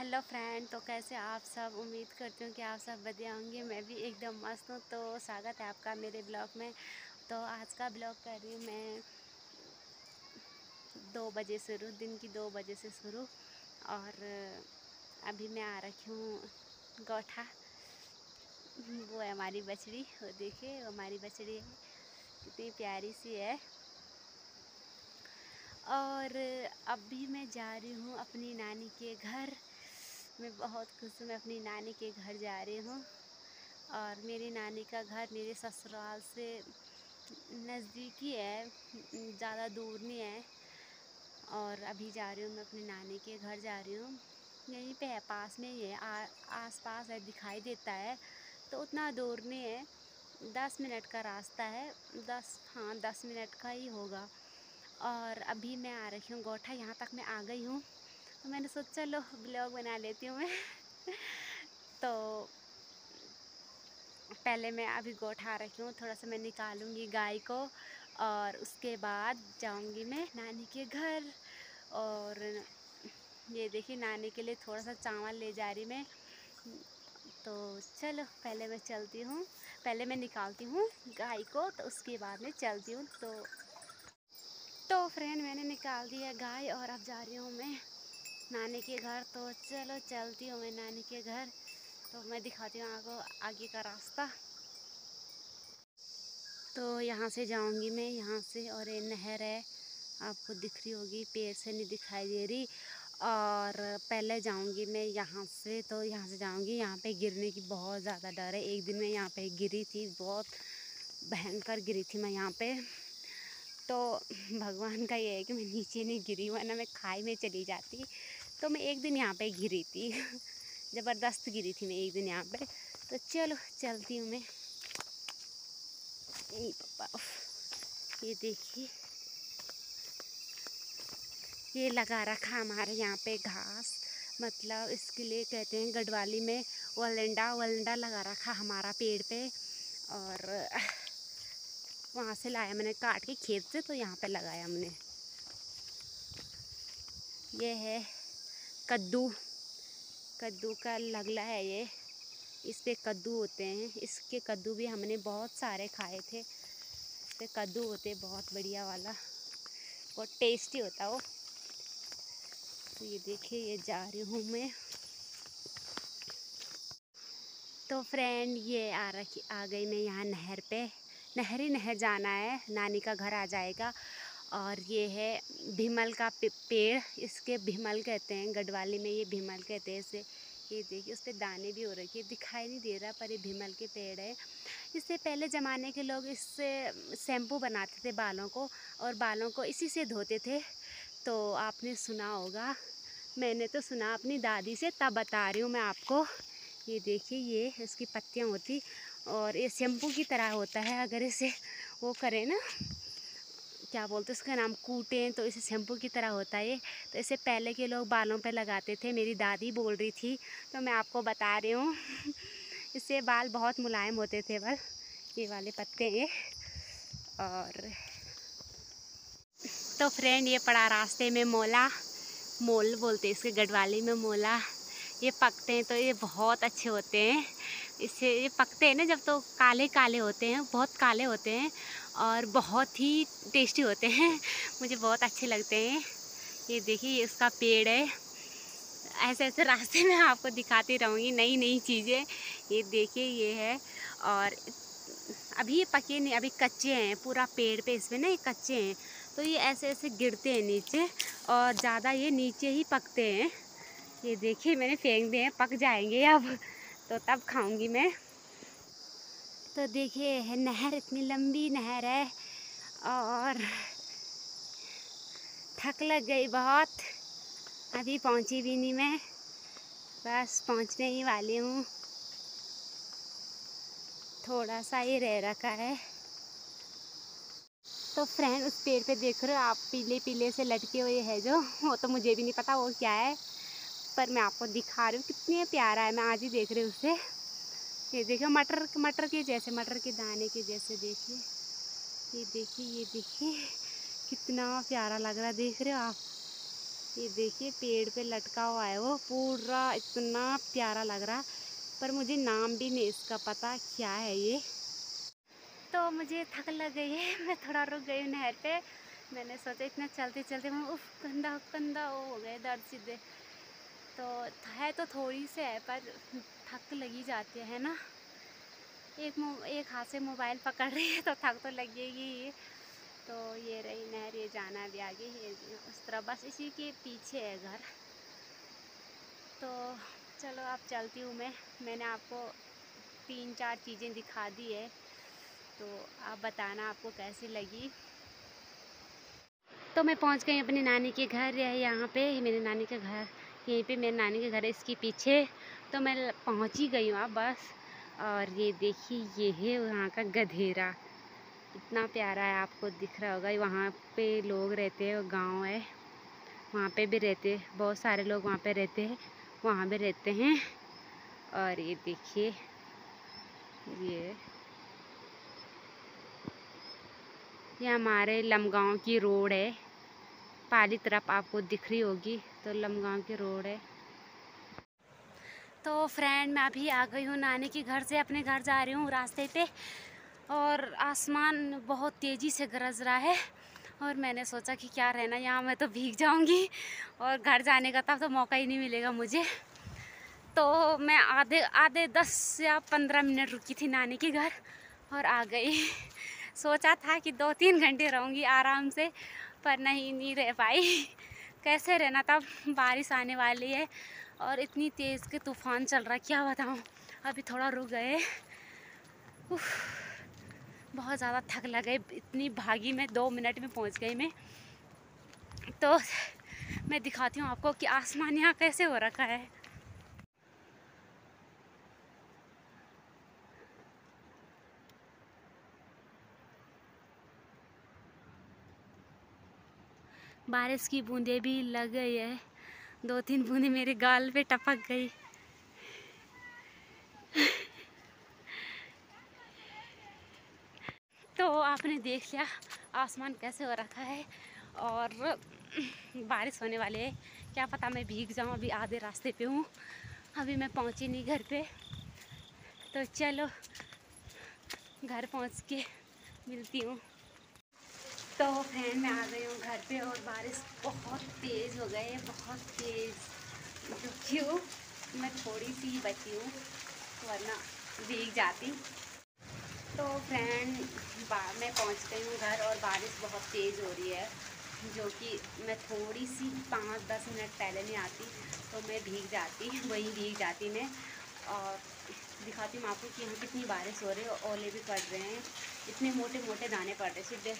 Hello friend, तो कैसे आप सब। उम्मीद करती हूँ कि आप सब बढ़िया होंगे। मैं भी एकदम मस्त हूँ। तो स्वागत है आपका मेरे ब्लॉग में। तो आज का ब्लॉग कर रही हूँ मैं 2 बजे शुरू, दिन की 2 बजे से शुरू। और अभी मैं आ रखी हूँ गोठा। वो है हमारी बछड़ी, वो देखिए वो हमारी बछड़ी है, कितनी प्यारी सी है। और अभी मैं जा रही हूँ अपनी नानी के घर। मैं बहुत खुश हूँ, मैं अपनी नानी के घर जा रही हूँ। और मेरी नानी का घर मेरे ससुराल से नज़दीक ही है, ज़्यादा दूर नहीं है। और अभी जा रही हूँ, मैं अपनी नानी के घर जा रही हूँ। यहीं पे है, पास में ही है, आस पास है, दिखाई देता है। तो उतना दूर नहीं है, 10 मिनट का रास्ता है। 10 मिनट का ही होगा। और अभी मैं आ रही हूँ गोठा, यहाँ तक मैं आ गई हूँ। तो मैंने सोचा चलो ब्लॉग बना लेती हूँ मैं। तो पहले मैं अभी गोठा रखी हूँ, थोड़ा सा मैं निकालूंगी गाय को। और उसके बाद जाऊंगी मैं नानी के घर। और ये देखिए नानी के लिए थोड़ा सा चावल ले जा रही मैं। तो चलो पहले मैं चलती हूँ, पहले मैं निकालती हूँ गाय को, तो उसके बाद मैं चलती हूँ। तो फ्रेंड मैंने निकाल दिया गाय और अब जा रही हूँ मैं नानी के घर। तो चलो चलती हूँ मैं नानी के घर। तो मैं दिखाती हूँ आपको आगे का रास्ता। तो यहाँ से जाऊँगी मैं, यहाँ से। और ये नहर है, आपको दिख रही होगी, पेड़ से नहीं दिखाई दे रही। और पहले जाऊँगी मैं यहाँ से, तो यहाँ से जाऊँगी। यहाँ पे गिरने की बहुत ज़्यादा डर है। एक दिन मैं यहाँ पे गिरी थी, बहुत भयंकर गिरी थी मैं यहाँ पे। तो भगवान का ये है कि मैं नीचे नहीं गिरी, वरना मैं खाई में चली जाती। तो मैं एक दिन यहाँ पे गिरी थी। ज़बरदस्त गिरी थी मैं एक दिन यहाँ पे। तो चलो चलती हूँ मैं। यही पापा, ये देखिए, ये लगा रखा हमारे यहाँ पे घास, मतलब इसके लिए कहते हैं गढ़वाली में वलंडा। वलंडा लगा रखा हमारा पेड़ पे। और वहाँ से लाया मैंने काट के खेत से, तो यहाँ पे लगाया हमने। ये है कद्दू, कद्दू का लगला है ये। इस पे कद्दू होते हैं, इसके कद्दू भी हमने बहुत सारे खाए थे। इस पे कद्दू होते बहुत बढ़िया वाला, बहुत टेस्टी होता वो। तो ये देखिए, ये जा रही हूँ मैं। तो फ्रेंड ये आ गई मैं यहाँ नहर पे। नहर जाना है, नानी का घर आ जाएगा। और ये है भीमल का पेड़, इसके भीमल कहते हैं गढ़वाली में, ये भीमल कहते हैं इसे। ये देखिए उस पर दाने भी हो रखे हैं, दिखाई नहीं दे रहा पर ये भीमल के पेड़ है। इससे पहले ज़माने के लोग इससे शैम्पू बनाते थे बालों को, और बालों को इसी से धोते थे। तो आपने सुना होगा, मैंने तो सुना अपनी दादी से, तब बता रही हूँ मैं आपको। ये देखिए, ये इसकी पत्तियाँ होती, और ये शैम्पू की तरह होता है। अगर इसे वो करें ना, क्या बोलते हैं उसका नाम, कूटें, तो इसे शैम्पू की तरह होता है ये। तो इसे पहले के लोग बालों पे लगाते थे, मेरी दादी बोल रही थी, तो मैं आपको बता रही हूँ। इससे बाल बहुत मुलायम होते थे बल, ये वाले पत्ते ये। और तो फ्रेंड ये पड़ा रास्ते में मोला, मोल बोलते हैं इसके गढ़वाली में, मोला। ये पकते हैं तो ये बहुत अच्छे होते हैं। इससे ये पकते हैं ना जब, तो काले काले होते हैं, बहुत काले होते हैं, और बहुत ही टेस्टी होते हैं। मुझे बहुत अच्छे लगते हैं। ये देखिए, ये उसका पेड़ है। ऐसे ऐसे रास्ते में आपको दिखाती रहूँगी नई नई चीज़ें। ये देखिए, ये है। और अभी ये पके नहीं, अभी कच्चे हैं, पूरा पेड़ पे इसमें ना ये कच्चे हैं। तो ये ऐसे ऐसे गिरते हैं नीचे, और ज़्यादा ये नीचे ही पकते हैं। ये देखिए मैंने फेंक दिए हैं, पक जाएंगे अब, तो तब खाऊंगी मैं। तो देखिए है नहर, इतनी लंबी नहर है। और थक लग गई बहुत, अभी पहुंची भी नहीं मैं, बस पहुंचने ही वाली हूँ। थोड़ा सा ही रह रखा है। तो फ्रेंड उस पेड़ पे देख रहे हो आप, पीले पीले से लटके हुए है जो, वो तो मुझे भी नहीं पता वो क्या है, पर मैं आपको दिखा रही हूँ। कितनी प्यारा है, मैं आज ही देख रही हूँ उसे। ये देखिए मटर, मटर के जैसे, मटर के दाने के जैसे, देखिए। ये देखिए, ये देखिए कितना प्यारा लग रहा है, देख रहे हो आप। ये देखिए पेड़ पे लटका हुआ है वो पूरा, इतना प्यारा लग रहा, पर मुझे नाम भी नहीं इसका पता क्या है ये। तो मुझे थक लग गई है, मैं थोड़ा रुक गई हूँ नहर पे। मैंने सोचा इतना चलते चलते मैं उफ कंधा कंधा हो गए दर्द सीधे। तो है तो थोड़ी से है पर थक लगी जाती है ना। एक हाथ से मोबाइल पकड़ रही है तो थक तो लगेगी ही। तो ये रही नहर, ये जाना भी आगे है उस तरह, बस इसी के पीछे है घर। तो चलो अब चलती हूँ मैंने आपको 3-4 चीज़ें दिखा दी है, तो आप बताना आपको कैसी लगी। तो मैं पहुँच गई अपनी नानी के घर, है यहाँ पे मेरी नानी का घर, यहीं पे मेरी नानी का घर है इसके पीछे। तो मैं पहुँच ही गई हूँ अब बस। और ये देखिए ये है वहाँ का गधेरा, इतना प्यारा है, आपको दिख रहा होगा। वहाँ पे लोग रहते हैं, गांव है, वहाँ पे भी रहते हैं बहुत सारे लोग, वहाँ पे रहते हैं, वहाँ भी रहते हैं। और ये देखिए ये हमारे लमगांव की रोड है, पाली तरफ आपको दिख रही होगी, तो लमगांव की रोड है। तो फ्रेंड मैं अभी आ गई हूँ नानी के घर से, अपने घर जा रही हूँ रास्ते पे, और आसमान बहुत तेज़ी से गरज रहा है। और मैंने सोचा कि क्या रहना यहाँ, मैं तो भीग जाऊँगी और घर जाने का तब तो मौका ही नहीं मिलेगा मुझे। तो मैं आधे 10 या 15 मिनट रुकी थी नानी के घर और आ गई। सोचा था कि 2-3 घंटे रहूँगी आराम से, पर नहीं रह पाई। कैसे रहना, तब बारिश आने वाली है और इतनी तेज़ के तूफ़ान चल रहा है क्या बताऊँ। अभी थोड़ा रुक गए, बहुत ज़्यादा थक लगे, इतनी भागी मैं, 2 मिनट में पहुंच गई मैं। तो मैं दिखाती हूँ आपको कि आसमान यहाँ कैसे हो रखा है। बारिश की बूंदें भी लग गई है, 2-3 बूंदें मेरे गाल पे टपक गई। तो आपने देख लिया आसमान कैसे हो रखा है और बारिश होने वाली है, क्या पता मैं भीग जाऊँ। अभी आधे रास्ते पे हूँ, अभी मैं पहुँची नहीं घर पे। तो चलो घर पहुँच के मिलती हूँ। तो फ्रेंड मैं आ गई हूँ घर पे और बारिश बहुत तेज़ हो गई है, बहुत तेज़। जो क्यों मैं थोड़ी सी ही बची हूँ, वरना भीग जाती। तो फ्रेंड मैं पहुँच गई हूँ घर और बारिश बहुत तेज़ हो रही है, जो कि मैं थोड़ी सी 5-10 मिनट पहले नहीं आती तो मैं भीग जाती, वहीं भीग जाती मैं। और दिखाती हूँ आपको कि यहाँ कितनी बारिश हो रही है, ओले भी पड़ रहे हैं, इतने मोटे मोटे दाने पड़ रहे सीधे।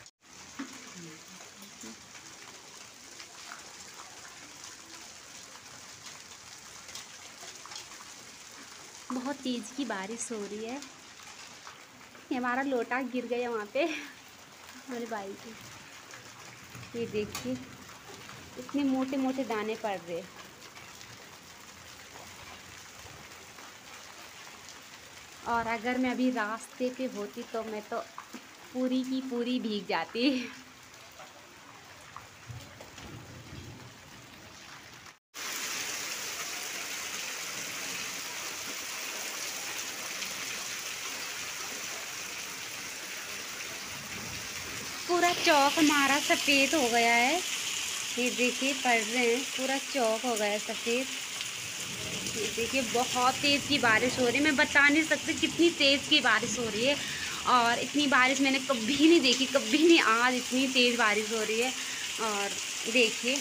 बहुत तेज़ की बारिश हो रही है। ये हमारा लोटा गिर गया वहाँ पे हमारे भाई की, ये देखिए इतने मोटे मोटे दाने पड़ रहे। और अगर मैं अभी रास्ते पे होती तो मैं तो पूरी की पूरी भीग जाती। पूरा चौक हमारा सफ़ेद हो गया है, ये देखिए पड़ रहे हैं, पूरा चौक हो गया है सफ़ेद। ये देखिए बहुत तेज़ की बारिश हो रही है, मैं बता नहीं सकती कितनी तेज़ की बारिश हो रही है। और इतनी बारिश मैंने कभी नहीं देखी, कभी नहीं, आज इतनी तेज़ बारिश हो रही है। और देखिए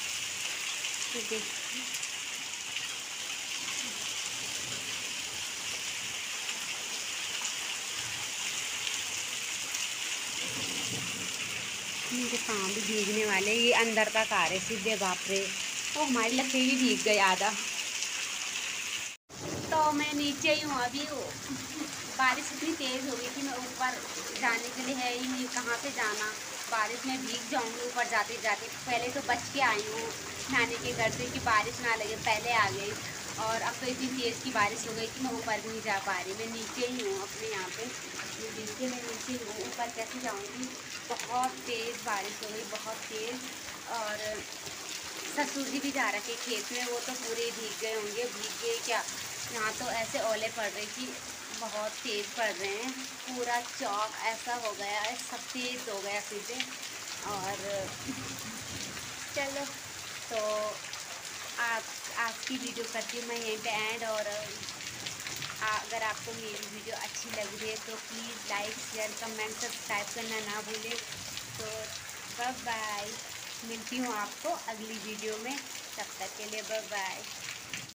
मेरे पाँव भी भीगने वाले, ये अंदर तक आ रहे सीधे, बाप रे। तो हमारी लकड़ी भी भीग गई आधा। तो मैं नीचे ही हूँ अभी, बारिश इतनी तेज़ हो गई कि मैं ऊपर जाने के लिए है ही नहीं, कहाँ से जाना, बारिश में भीग जाऊँगी ऊपर जाते जाते। पहले तो बच के आई हूँ नानी के घर से कि बारिश ना लगे, पहले आ गई। और अब तो इतनी तेज़ की बारिश हो गई कि मैं ऊपर भी नहीं जा पा रही, मैं नीचे ही हूँ अपने यहाँ पे, नीचे मैं नीचे हूँ, ऊपर कैसे जाऊँगी। बहुत तेज़ बारिश हो गई, बहुत तेज़। और ससुर जी भी जा रखे खेत में, वो तो पूरे भीग गए होंगे। भीग गए क्या, यहाँ तो ऐसे ओले पड़ रहे कि बहुत तेज़ पड़ रहे हैं। पूरा चौक ऐसा हो गया है, सफ़ेद हो गया सीधे। और चलो, तो आप आज की वीडियो करती हूँ मैं यहीं पे एंड। और अगर आपको मेरी वीडियो अच्छी लग रही है तो please like share comment subscribe करना ना भूलें। तो बाय बाय, मिलती हूँ आपको अगली वीडियो में, तब तक के लिए बाय बाय।